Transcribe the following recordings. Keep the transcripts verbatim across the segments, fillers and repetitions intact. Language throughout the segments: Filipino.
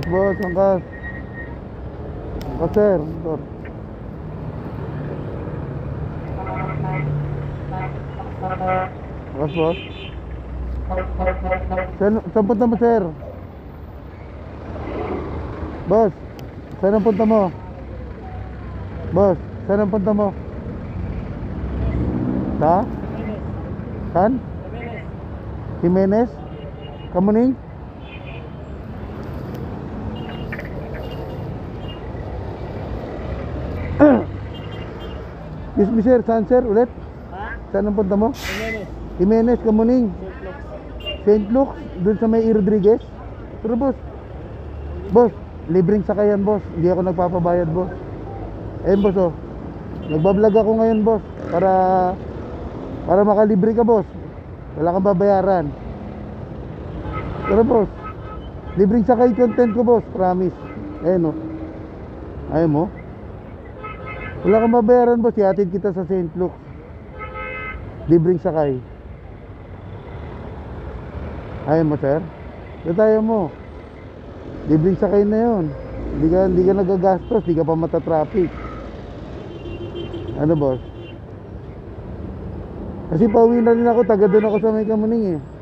boss, angkas. Angkas, sir. Motor. Angkas, boss. Saan, saan punta mo, sir? Boss, saan ang punta mo? Boss, saan ang punta mo? Sa? Saan? Jimenez? Kamuning? Excuse me, sir, saan, sir, ulit? Ha? Saan ang punta mo? Jimenez. Jimenez, Kamuning. Saint Luke, dun sa may Rodriguez. Pero boss, boss, libreng sakayan, boss. Hindi ako nagpapabayad, boss. Ayun, boss, oh. Nagbablog ako ngayon, boss. Para Para makalibre ka, boss. Wala kang babayaran. Pero boss, libreng sakay content ko, boss. Promise. Ayun, oh. Ayun mo. Wala kang babayaran, boss. Ihatid kita sa Saint Luke. Libreng sakay. Ayun mo, sir. Datayan mo. Libreng sakay na yun. Hindi ka, hindi ka nagagastos. Hindi ka pa matatraffic. Ano, boss? Kasi pauwi na rin ako. Taga doon ako sa may Kamuning, eh.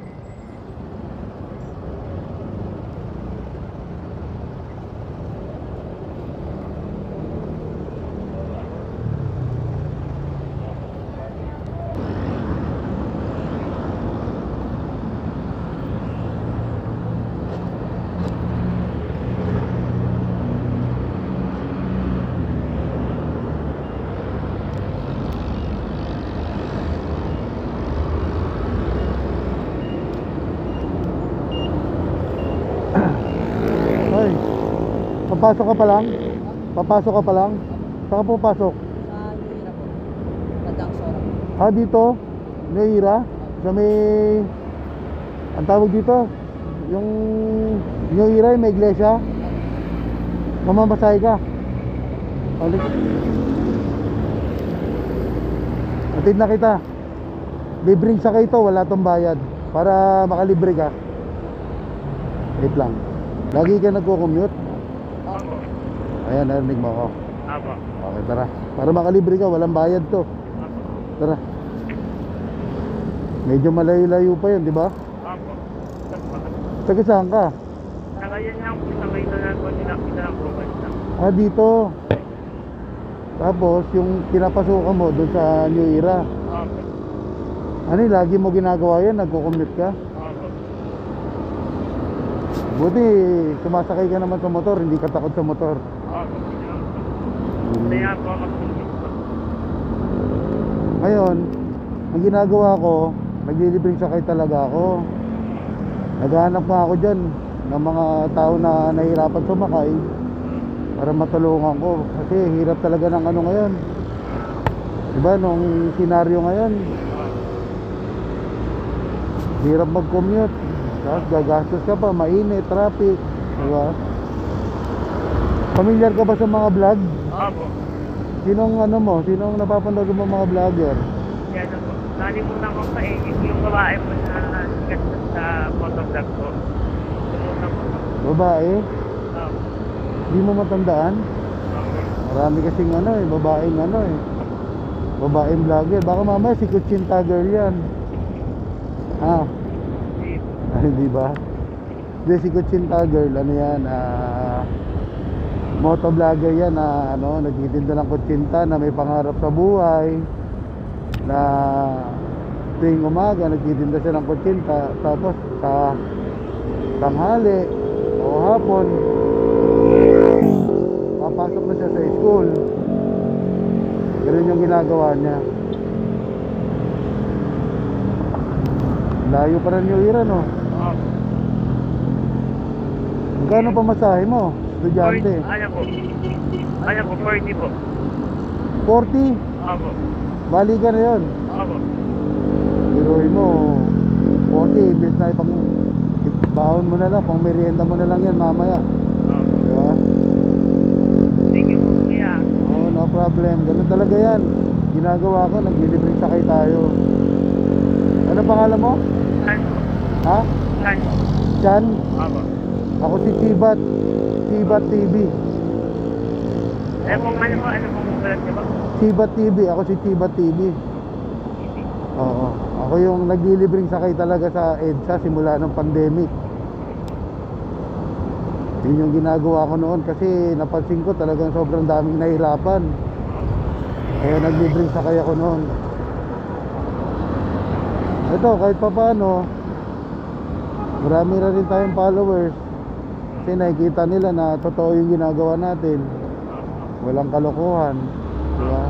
Ay, papasok ka pa lang? Papasok ka pa lang? Saan ka pupasok? Sa Nuira po. Tandang Sora. Ah, dito? Nuira? Sa may... Ang tawag dito? Yung... Nuira, may iglesia? Mamamasay ka? Alik. Atid na kita. Libreng sakay to, wala tong bayad. Para makalibre ka. Wait lang. Lagi ka nagko-commute? Opo. Ayan, narinig mo ako. Opo. Okay, tara. Para makalibre ka, walang bayad to. Tara. Medyo malayo-layo pa yun, di ba? Opo. Taga saan ka? Nakayan lang po sa may doon po sinakita lang po basta. Ah, dito. Tapos, yung pinapasukan mo doon sa New Era. Opo. Ano yung lagi mo ginagawa yan? Nagko-commute ka? Opo. Buti, sumasakay ka naman sa motor, hindi ka takot sa motor. Opo. Kaya po mag-commute po. Ngayon, ang ginagawa ko, naglilibreng sakay talaga ako. Naghahanap nga ako dyan ng mga tao na nahihirapan sumakay para matulungan ko. Kasi hirap talaga ng ano ngayon. Diba, nung senaryo ngayon, hirap mag-commute. Tapos gagastos ka pa, mainit, traffic. Diba? Familiar ka ba sa mga vlog? Opo. Sinong ano mo? Sinong napapanood mo mga vlogger? Yan na po. Nalimutan ko pa eh. Yung babae po na sikat sa motovlog po. Limutan ko pa. Babae? Opo. Hindi mo matandaan? Opo. Marami kasing ano eh, babaeng ano eh. Babaeng vlogger. Baka mamaya si Kuchinta girl yan. Ah, Hindi po. ah hindi ba? Hindi, si Kuchinta girl, ano yan, ah, motovlogger yan na ano, nagtitinda ng kutsinta na may pangarap sa buhay. Na tuwing umaga nagtitinda siya ng kutsinta, tapos sa tanghali o hapon papasok na siya sa school. Ganun yung ginagawa niya. Layo pa rin yung ira, no? Opo. Magkano pa masahe mo? Estudyante? Ano po? Ano po? forty po. forty? Opo. Bali ka na yun. Opo. Biruin mo forty, imbes na ipang baon mo na lang, pang merienda mo na lang yan mamaya. Opo. Diba? Thank you po kuya. Oh, no problem. Ganun talaga yan. Ginagawa ko, naglilibreng sakay tayo. Ano pangalan mo? Lan po. Ha? Lan po. Chan? Opo. Ako si Chibat. Chibat T V. Eh, kung ano po, ano pong vlog niyo ba? Chibat T V. Ako si Chibat T V. Oo. Ako yung naglilibreng sakay talaga sa EDSA simula ng pandemic. Yun yung ginagawa ko noon kasi napansin ko talagang sobrang daming nahirapan. Kaya naglilibreng sakay ako noon. Ito, kahit pa paano, marami na rin tayong followers. Kasi nakikita nila na totoo yung ginagawa natin. Walang kalokohan. Diba?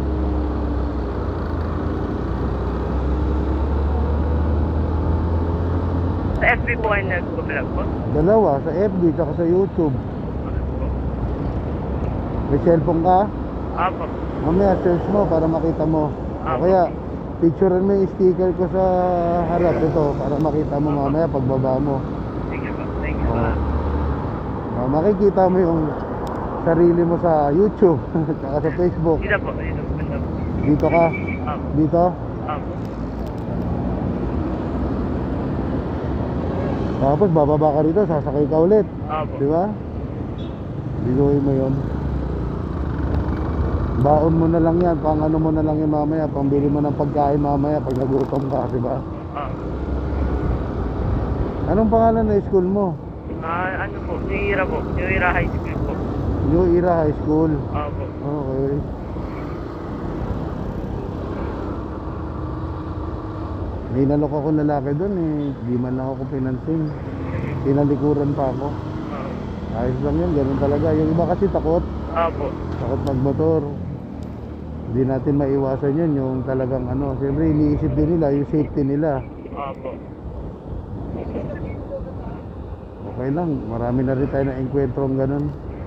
Sa F B po kayo nag-vlog po? Dalawa, sa F B at sa YouTube. May cellphone ka? Apo. Mamaya search mo para makita mo. O Apo. kaya picturean mo yung sticker ko sa harap ito para makita mo mamaya pagbaba mo. Sige po. Thank you po. Oo. O, makikita mo yung sarili mo sa YouTube at sa Facebook. Dito po. Dito po. Dito po. Dito ka? Apo. Dito? Apo. Tapos bababa ka rito, sasakay ka ulit. Apo. Di ba? Biluhin mo yun. Baon mo na lang yan, pang ano mo na lang yan mamaya, pambili mo ng pagkain mamaya pag nagutom ka, di ba? Apo. Anong pangalan na school mo? Ah, ano po? New Era po. New Era High School po. New Era High School. Apo. Okay. May nalok ako lalaki doon eh. Di man lang ako pinansin. Pinalikuran pa ako. Apo. Ayos lang yun, ganun talaga. Yung iba kasi takot. Apo. Takot magmotor. Hindi natin maiwasan yun. Yung talagang ano. Siyempre iniisip din nila yung safety nila. Apo. Okay lang. Marami na rin tayo na enkwentro ng ganun.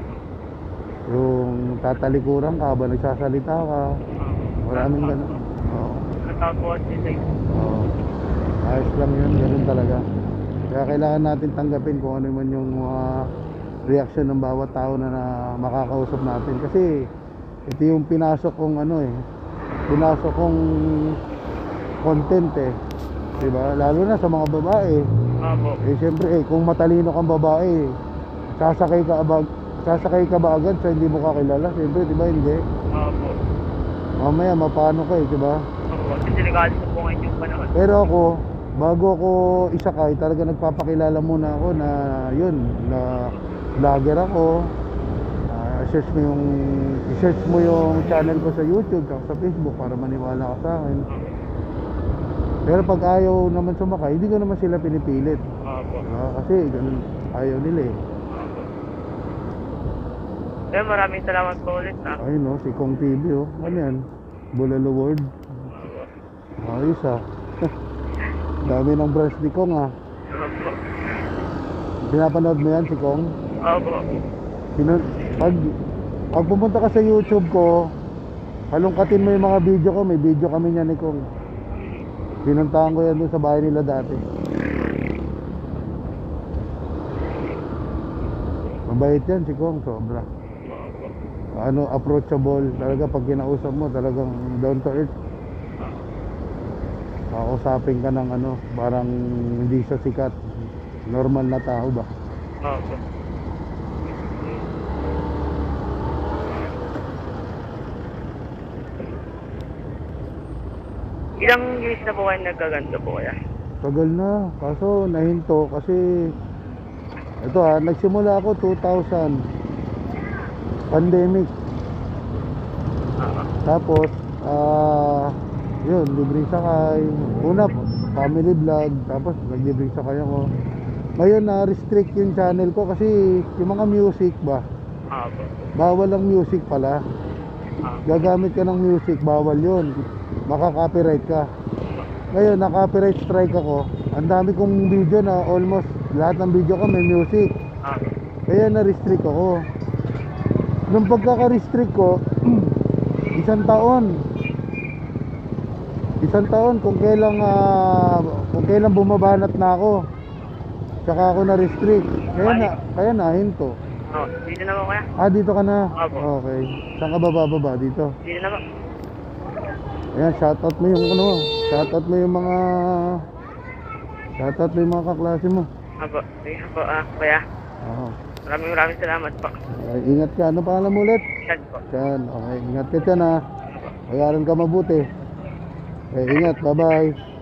Yung tatalikuran ka habang nagsasalita ka. Maraming ganun. Oo. Natakot po kasi sa Oo. Ayos lang yun, ganun talaga. Kaya kailangan natin tanggapin kung ano man yung mga reaksyon ng bawat tao na, na makakausap natin. Kasi ito yung pinasok kong ano eh, pinasok kong content eh, diba? Lalo na sa mga babae. Apo. Eh siyempre eh, kung matalino kang babae, sasakay ka ba, sasakay ka ba agad sa hindi mo kakilala? Siyempre, diba hindi? Apo. Mamaya mapano ka eh, diba? Apo. Kasi delikado po po ngayon yung panahon. Pero ako, bago ako isakay, talaga nagpapakilala muna ako na yun, na vlogger ako. Uh, search mo yung i-search mo yung channel ko sa YouTube at sa Facebook para maniwala ka sa akin. Pero pag ayaw naman sumakay, hindi ko naman sila pinipilit. Apo. Diba? Kasi ganun, ayaw nila eh. Eh, maraming salamat po ulit na. Ayun no, si Kong T V oh. Ano yan? Bulalo World. Ayos ah. Dami ng branch ni Kong ah. Apo. Pinapanood mo yan si Kong? Apo. Pinu- pag, pag pumunta ka sa YouTube ko, halongkatin mo yung mga video ko. May video kami niya ni Kong. Pinuntahan ko yan doon sa bahay nila dati. Mabait yan si Kong, sobra. Ano, approachable. Talaga pag kinausap mo, talagang down to earth. Kakausapin ka ng ano, parang hindi siya sikat. Normal na tao ba? Apo. Ilang years na po kayo nagkaganto po kaya? Tagal na, kaso nahinto kasi ito ha, nagsimula ako two thousand pandemic. Oo. Tapos ah yun, libreng sakay. Una, family vlog. Tapos naglibreng sakay ako. Ngayon na restrict yung channel ko kasi yung mga music ba, Apo. bawal ang music pala. Gagamit ka ng music, bawal yun. Maka-copyright ka. Ngayon, na-copyright strike ako. Ang dami kong video na almost lahat ng video ko may music. Apo. Kaya na-restrict ako. Nung pagkaka-restrict ko, isang taon. Isang taon kung kailang uh, kung kailang bumabanat na ako. Tsaka ako na-restrict. Kaya na, kaya nahinto. Oh, dito na po kaya? Ah, dito ka na? Apo. Okay. Saan ka bababa? Dito? Dito na po. Ayan, shoutout mo yung ano, shoutout mo yung mga shoutout mo yung mga kaklase mo. Apo. Sige po, ah, kaya. Oo. Maraming maraming salamat po. Ay, ingat ka. Ano pangalan mo ulit? Chan po. Chan. Okay, ingat ka Chan ha. Mag-aaral ka mabuti. Okay, ingat. Bye-bye.